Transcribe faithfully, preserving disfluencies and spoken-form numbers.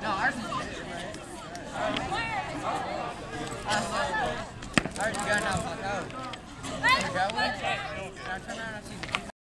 No, ours is good. Alright, you got now, fuck out. You got one? Now turn around and see the